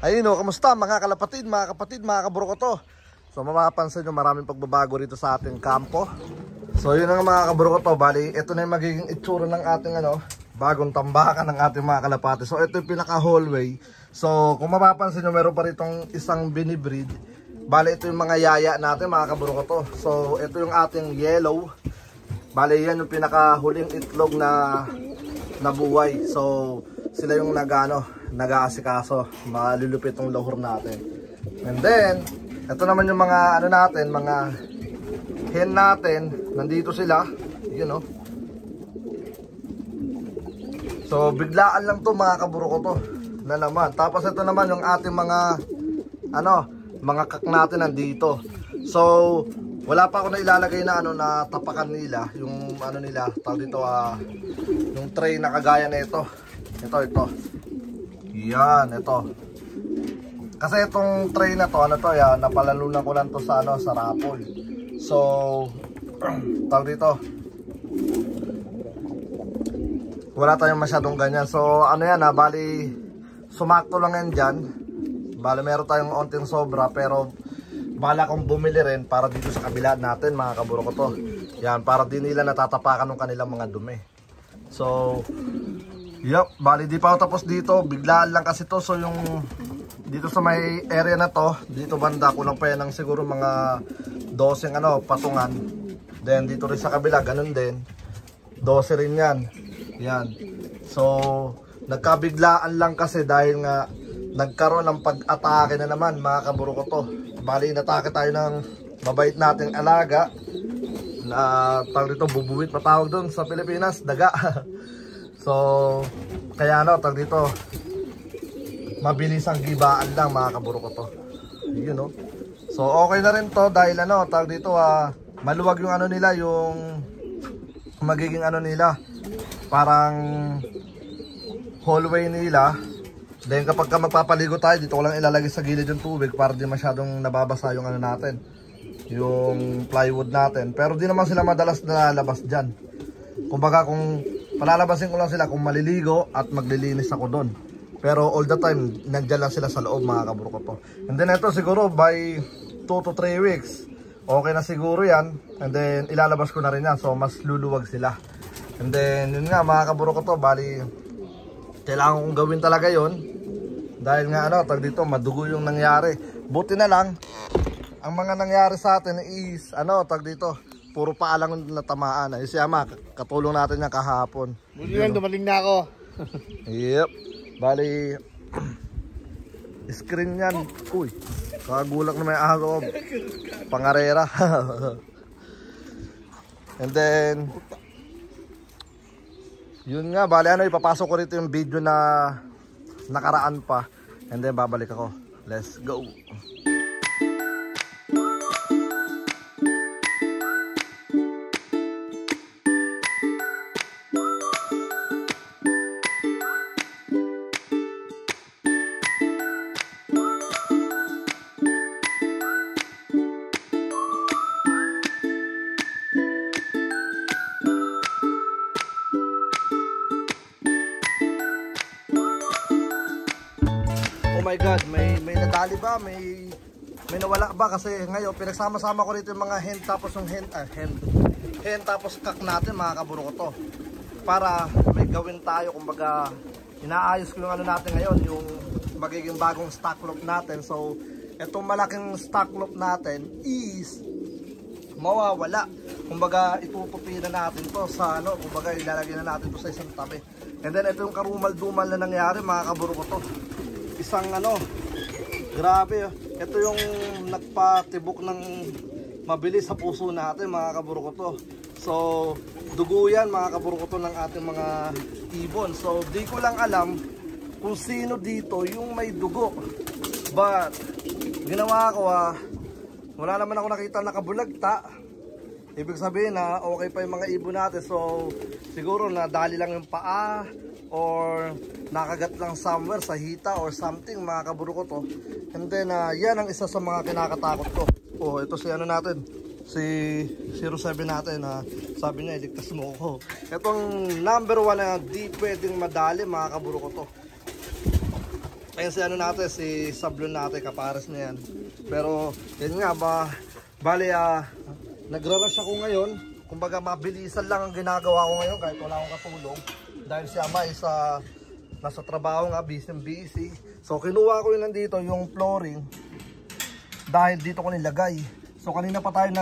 Ayun o, kamusta mga kalapatid, mga kapatid, mga kaburukoto. So mapapansin nyo maraming pagbabago rito sa ating kampo. So yun nga mga kaburukoto, bali ito na yung magiging itsura ng ating bagong tambakan ng ating mga kalapati. So ito yung pinaka hallway. So kung mapapansin nyo meron pa ritong isang binibreed. Bali ito yung mga yaya natin mga kaburukoto. So ito yung ating yellow. Bali yan yung pinaka huling itlog na nabuhay. So sila yung nag-aasikaso, malulupit yung lahor natin. And then, ito naman yung mga natin, mga hen natin, nandito sila, yun o. So, biglaan lang to mga kaburo ko to, na naman. Tapos ito naman yung ating mga, mga kak natin nandito. So, wala pa ako na ilalagay na na tapakan nila, yung nila, tawag dito, yung tray na kagaya na ito. Ito. Yan, ito. Kasi itong tray na to, yan, napalalunan ko lang to sa sa rapol. So, tawag dito. Wala tayong masyadong ganyan. So, yan, bali sumakto lang yan dyan. Bali meron tayong onting sobra, pero bala kong bumili rin para dito sa kabila natin, mga kaburo ko to. Yan, para din nila natatapakan ng kanilang mga dumi. So, yup, bali di pa ako tapos dito, biglaan lang kasi to. So yung dito sa may area na to, dito banda kulang pa yan ng siguro mga 12 patungan. Then dito rin sa kabila, ganun din 12 rin yan. Yan. So nagkabiglaan lang kasi dahil nga nagkaroon ng pag-atake na naman mga kaburo ko to. Bali inatake tayo ng mabait nating alaga na tawag dito, bubuwit patawag doon sa Pilipinas, daga. So, kaya tag dito, mabilis ang gibaan lang mga kaburo ko to. Yun no. So, okay na rin to dahil tag dito, maluwag yung nila, yung magiging nila, parang hallway nila. Then kapag magpapaligo tayo, dito ko lang ilalagay sa gilid yung tubig para di masyadong nababasa yung natin, yung plywood natin. Pero di naman sila madalas na lalabas dyan. Kumbaga kung palalabasin ko lang sila kung maliligo at maglilinis ako doon. Pero all the time, nandyan lang sila sa loob mga kaburo ko to. And then ito siguro by 2 to 3 weeks, okay na siguro yan. And then ilalabas ko na rin yan. So mas luluwag sila. And then yun nga mga kaburo ko to, bali kailangan kong gawin talaga yon. Dahil nga tag dito, madugo yung nangyari. Buti na lang, ang mga nangyari sa atin is, tag dito, puro paalang na tamaan. Si Ama, katulong natin niya kahapon. Buti lang, dumaling na ako. Yep. Bali, screen yan. Uy, kagulak na may ahog. Pangarera. And then, yun nga, bali ipapasok ko rito yung video na nakaraan pa. And then, babalik ako. Let's go. Oh my god, may nadali ba? May nawala ba? Kasi ngayon pinagsama-sama ko rito yung mga hen tapos yung hen tapos kak natin mga kaburo ko to. Para may gawin tayo, kumbaga inaayos ko yung natin ngayon, yung magiging bagong stock loop natin. So itong malaking stock loop natin is mawawala. Kumbaga itutupi na natin to sa kumbaga ilalagay na natin to sa isang tabi. And then ito yung karumal-dumal na nangyari mga kaburo ko to. Isang grabe. Ito yung nagpatibok ng mabilis sa puso natin mga kaburo ko to. So dugo yan mga kaburo ko to ng ating mga ibon. So di ko lang alam kung sino dito yung may dugo. But ginawa ko wala naman ako nakita nakabulagta. Ibig sabihin na okay pa yung mga ibon natin. So siguro nadali lang yung paa or nakagat lang somewhere sa hita or something mga kaburo ko to. And then yan ang isa sa mga kinakatakot ko. Oh, ito si natin, si 07 natin na sabi niya iligtas mo ako. Itong number 1 na di pwedeng madali mga kaburo ko to. Ayun si ano natin, si sablon natin, kapares na yan. Pero yun nga, bali nagra-rush ako ngayon. Kumbaga mabilisan lang ang ginagawa ko ngayon kahit wala akong katulong. Dahil si ama is nasa trabaho nga, busy. So kinuha ko yun nandito, yung flooring. Dahil dito ko nilagay. So kanina pa tayo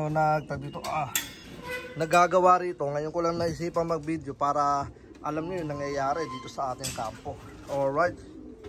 nagagawa rito. Ngayon ko lang naisipan mag-video para alam nyo yung nangyayari dito sa ating kampo. Alright.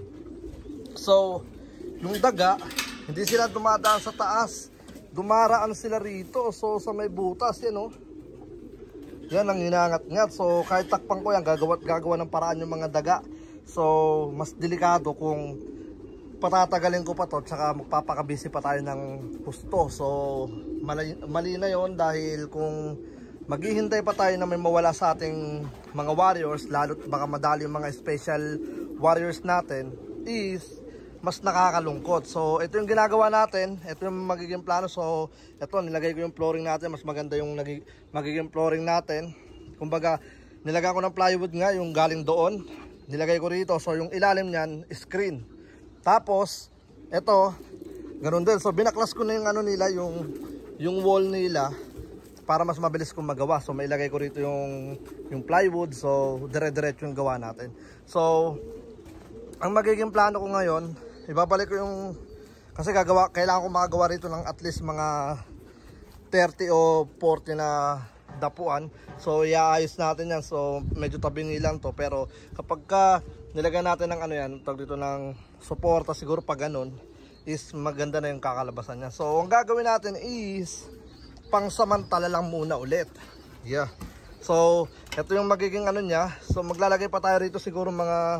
So, yung daga, hindi sila dumadaan sa taas. Dumaraan sila rito. So, sa may butas, yan o. Yan ang inangat-ngat. So, kahit takpang ko yan, gagawa ng paraan yung mga daga. So, mas delikado kung patatagalin ko pa to, tsaka magpapakabisi pa tayo ng husto. So, mali na yon dahil kung maghihintay pa tayo na may mawala sa ating mga warriors, lalo't baka madali yung mga special warriors natin, is mas nakakalungkot. So ito yung ginagawa natin, ito yung magiging plano. So ito, nilagay ko yung flooring natin, mas maganda yung magiging flooring natin. Kumbaga nilagay ko ng plywood nga, yung galing doon nilagay ko rito. So yung ilalim nyan, screen. Tapos ito, ganun din. So binaklas ko na yung ano nila, yung wall nila, para mas mabilis kong magawa. So may ilagay ko rito yung plywood. So dire-diretso yung gawa natin. So ang magiging plano ko ngayon, ibabalik ko yung, kasi kailangan ko makagawa rito ng at least mga 30 o 40 na dapuan. So iaayos natin yan. So medyo tabingi lang to, pero kapag nilagay natin ng ano yan, tawag dito ng suporta, siguro pag ganun is maganda na yung kakalabasan niya. So ang gagawin natin is pangsamantala lang muna ulit. Yeah. So ito yung magiging ano niya. So maglalagay pa tayo rito siguro mga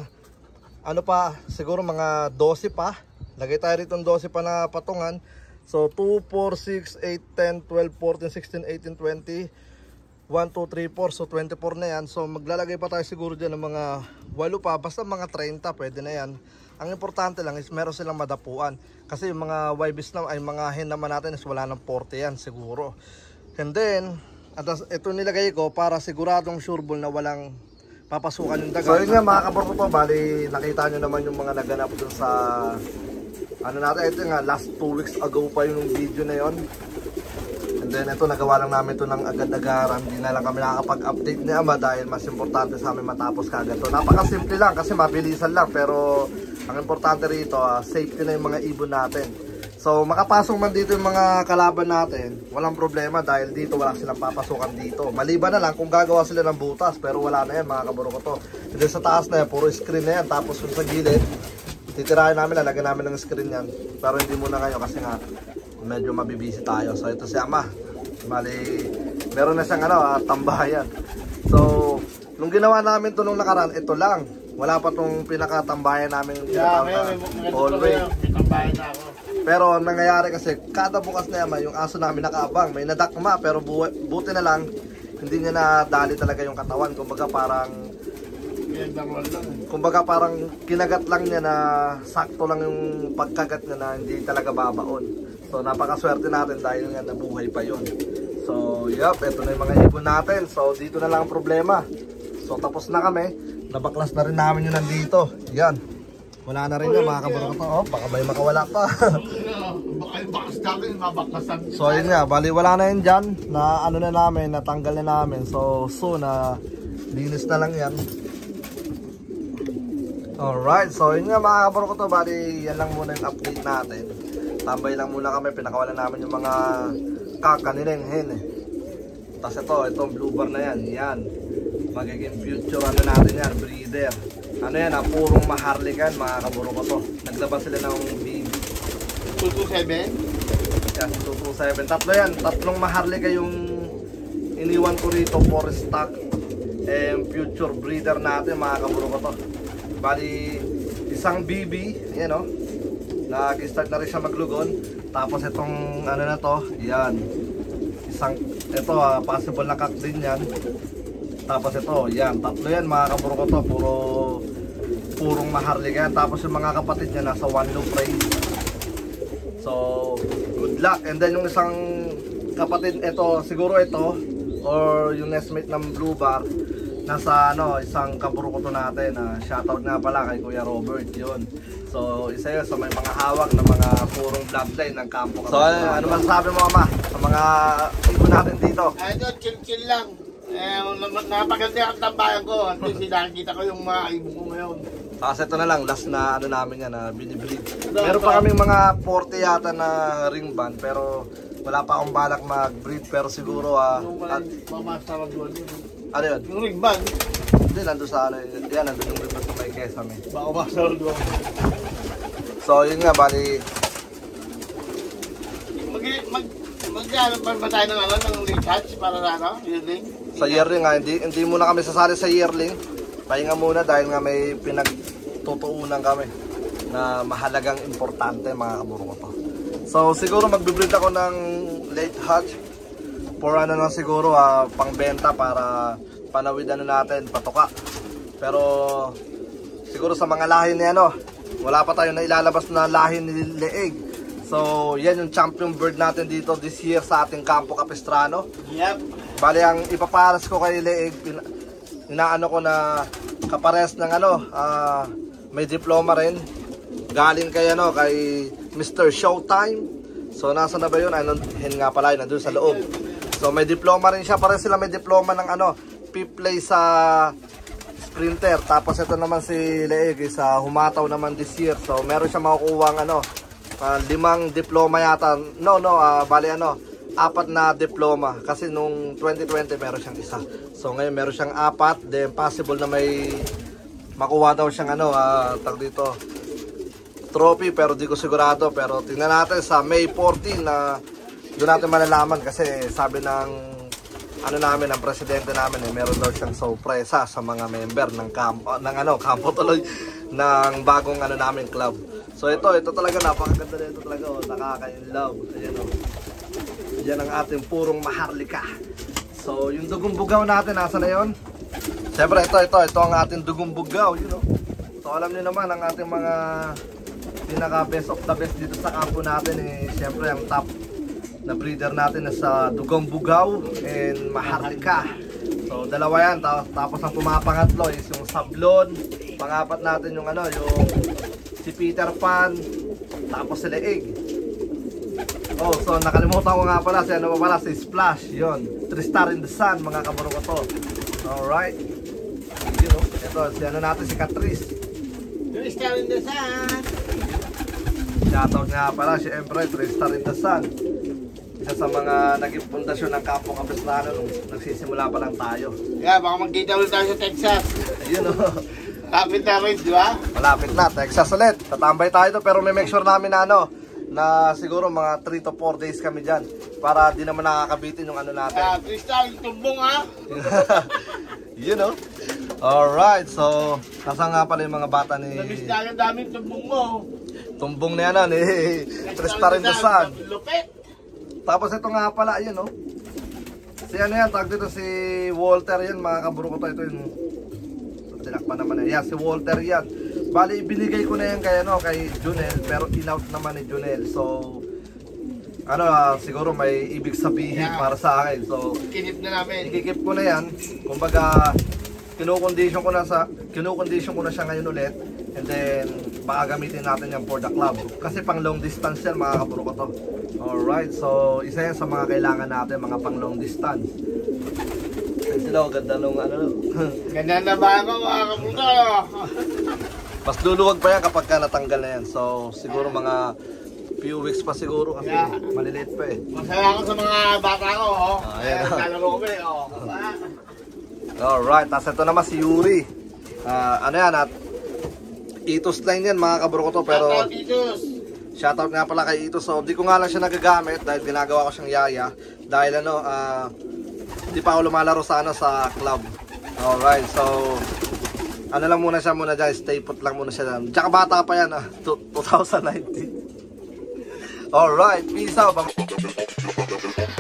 siguro mga 12 pa. Lagay tayo rito ng 12 pa na patungan. So 2, 4, 6, 8, 10, 12, 14, 16, 18, 20, 1, 2, 3, 4. So 24 na yan. So maglalagay pa tayo siguro dyan ng mga 8 pa. Basta mga 30 pwede na yan. Ang importante lang is meron silang madapuan. Kasi yung mga YBs na, ay mga hen naman natin is wala ng 40 yan siguro. And then, ito nilagay ko para siguradong sureball na walang papasukan yung daga. So yun nga mga kaborko po, bali nakita nyo naman yung mga naganap dun sa ano natin. Ito nga, last 2 weeks ago pa yung video na yon. And then ito, nagawa lang namin ito ng agad-agaran. Hindi na lang kami nakakapag-update ni Ama dahil mas importante sa amin matapos kagad to. Napakasimple lang kasi mabilisan lang, pero ang importante rito, safety na yung mga ibon natin. So makapasok man dito yung mga kalaban natin, walang problema dahil dito wala silang papasukan dito. Maliban na lang kung gagawa sila ng butas, pero wala na yan mga kaburoko to. And then sa taas na yan, puro screen na yan. Tapos yung sa gilid, titirahin namin, lalagyan namin ng screen yan. Pero hindi muna ngayon kasi nga medyo mabibisi tayo. So ito si Ama, bali meron na siyang tambahan. So nung ginawa namin to nung nakaraan, ito lang, wala pa tong pinakatambayan namin hallway. Pero ang nangyayari kasi kada bukas na Ama, yung aso namin nakaabang, may nadakma, pero buti na lang hindi niya nadali talaga yung katawan. Kumbaga parang kinagat lang niya na sakto lang yung pagkagat niya na hindi talaga babaon. So napakaswerte natin dahil nga nabuhay pa yun. So yup, ito na yung mga ibon natin. So dito na lang ang problema. So tapos na kami. Nabaklas na rin namin yung nandito. Yan. Wala na rin yung mga kabarang to. Oh, baka may makawala pa. So yun nga, bali wala na yun dyan. Na ano na namin, natanggal na namin. So soon linis na lang yan. Alright, so yun nga mga kabarang to. Bali yan lang muna yung update natin. Tambay lang muna kami, pinakawalan namin yung mga kakanilang hen eh. Tapos itong blue bar na yan, yan. Magiging future ano natin yan, breeder. Ano yan, purong maharlikan mga kaburo ko to. Naglabas sila ng big 227? Yes, 227. Tatlo yan, tatlong maharlika yung iniwan ko rito for stock. Future breeder natin mga kaburo ko to. Bali, isang BB, yan o. Nag-start na rin siya maglugon. Tapos itong ano na to, yan. Ito possible na cock din yan. Tapos ito, yan. Tatlo yan mga kaburo ko to. Purong maharlika yan. Tapos yung mga kapatid niya nasa one loop range. So, good luck. And then yung isang kapatid, ito, siguro ito, or yung nestmate ng blue bar, nasa isang kaburukoto natin. Shoutout nga pala kay Kuya Robert yun. So isa yun sa may mga hawak na mga purong bloodline ng kampo. So ano masasabi mo, Ama, sa mga ibon natin dito? Ito, chill lang. Napaganda ang tambayan ko. At least nakikita ko yung mga ibon ko ngayon. Kasi ito na lang, last na namin yan na binibreed. Meron pa kaming mga 40 yata na ring band, pero wala pa akong balak mag-breed. Pero siguro Yung mamasarag doon yun. ano yun? Yung ring band. Hindi, nandun sa yan, nandun yung ring band sa may Kesame. Baka masarag doon. So yun nga, bali Mag-ano ba tayo ng ring hatch para na yearling? sa yearling nga, hindi muna kami sasali sa yearling. Pahinga muna dahil nga may pinagtutuunan kami na mahalagang importante, mga kaburukoto. So siguro magbe-breed ako ng late hatch for lang siguro pangbenta para panawid natin, patuka. Pero siguro sa mga lahi ni wala pa tayo na ilalabas na lahi ni Leeg. So yan yung champion bird natin dito this year sa ating Campo Capistrano. Yep. Bali ang ipaparas ko kay Leeg, inaano ko na kapares ng may diploma rin galing kay kay Mr. Showtime. So nasa na ba yun? Nga pala yun, nandun sa loob. So may diploma rin siya, pares sila may diploma ng fifth place sa sprinter. Tapos ito naman si Leeg sa humataw naman this year. So meron siya makukuha ng 5 diploma yata. Bali 4 na diploma kasi nung 2020 meron siyang isa. So ngayon meron siyang 4, then possible na may makuha daw siyang tag dito trophy, pero di ko sigurado. Pero tingnan natin sa May 14 na doon natin malalaman, kasi sabi ng namin, ng presidente namin meron daw siyang sorpresa sa mga member ng kampo tuloy ng bagong namin club. So ito talaga napakaganda nito talaga, nakaka-inlove. Ayan yan ang ating purong Maharlika. So yung dugong bugaw natin, nasa na yun? Siyempre ito ang ating dugong bugaw, So alam niyo naman ang ating mga pinaka best of the best dito sa kampo natin siyempre ang top na breeder natin sa dugong bugaw and Maharlika. So dalawa yan, tapos ang pumapangatlo is yung Sablon. Pangapat natin yung yung si Peter Pan, tapos si Leeg. So nakalimutan ko nga pala si Splash, yon 3 star in the sun, mga kaburukoto. Alright, ito si natin, si Catrice, 3 star in the sun. shoutout nga pala siyempre, 3 star in the sun, isa sa mga naging pundasyon ng Campo Capistrano nung nagsisimula pa lang tayo. Baka magkita ulit tayo sa Texas. Ayun Lapit na rin, di ba? Malapit na, Texas ulit. Tatambay tayo to, pero may make sure namin na siguro mga 3 to 4 days kami dyan para di naman nakakabitin yung natin. Crystal, tumbong Alright, so nasa nga pala yung mga bata ni Nabis na yung daming tumbong mo. tumbong na yan ni Tristar in the Sun. Lupit. Tapos ito nga pala, si yan, tag dito si Walter yan, mga kaburukoto. Ito yung tinakpan naman yan, si Walter yan. Bali, ibinigay ko na yan kay Junel, pero in-out naman ni Junel. So, siguro may ibig sabihin para sa akin. So, Kinip na namin. ikikip ko na yan. Kumbaga, kinukondisyon ko na siya ngayon ulit. And then, baka gamitin natin yan for the club. Kasi pang long distance yan, mga kaburo ko to. Alright, so isa yan sa mga kailangan natin, mga pang long distance. Ay sila, ganda nung Ganda na ba ako, mga kaburo? Mas luluwag pa yan kapag natanggal na yan. So, siguro mga few weeks pa siguro kasi maliliit pa Masaya ako sa mga bata ko, Ayan. Lalaro ko ba Alright, tapos ito naman si Yuri. At Itos line yan, mga kaburo ko to, pero shoutout nga pala kay Itos. So, di ko nga lang siya nagagamit dahil ginagawa ko siyang yaya. Dahil di pa ako lumalaro sa club. Alright, so lang muna siya dyan, stay put lang muna siya dyan. Tsaka bata pa yan, 2019. Alright, peace out.